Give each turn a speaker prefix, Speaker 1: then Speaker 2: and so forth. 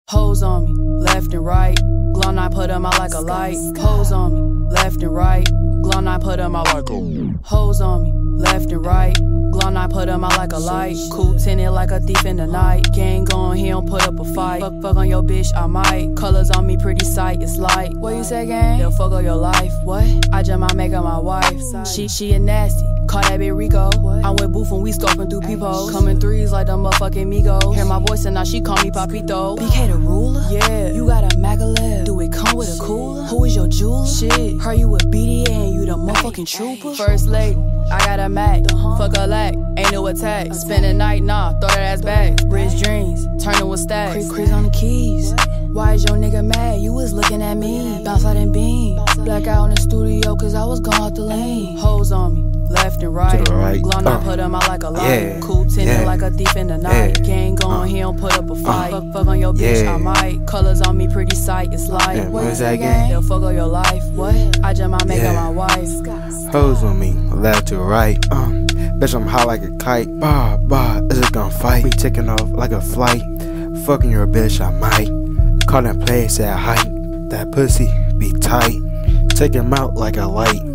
Speaker 1: Hoes on me, left and right. Glum, I put them out like a light. Hoes on me, left and right. Glum, I put them out like a. Hoes on me, left and right. Glum, I put them out like a light. Cool tinted like a thief in the night. Gang gone, he don't put up a fight. Fuck on your bitch, I might. Colors on me, pretty sight, it's light. What you say, gang? They'll fuck on your life. What? I just might make her my wife. She a nasty. Call that bitch Rico. I'm with Booth and we stalking through peepholes. Coming threes like the motherfucking Migos. Hear my voice and now she call me Papito. BK the ruler? Yeah. You got a Magalef. Do it come with a cooler? Who is your jeweler? Shit. Heard you with BDA and you the motherfucking trooper. First lady, I got a Mac. Fuck a lack, ain't no attack. Spend a night, nah, throw that ass back. Bridge dreams, turning with stacks. Crease on the keys. Why is your nigga mad? You was looking at me. Bounce out and beam. Black out in the studio cause I was gone off the lane. Hoes on me, left and right. Glum, I put him out like a light. Cool tinted like a thief in the night. Gang gone, he don't put up a fight. Fuck on your bitch, I might. Colors on me, pretty sight, it's light. What is that gang? They'll fuck on your life. What? I just might make her my wife.
Speaker 2: Hoes on me, left to right. Bitch, I'm high like a kite. Is it gon' fight? We taking off like a flight. Fucking your bitch, I might. Call that place at height. That pussy be tight. Take him out like a light.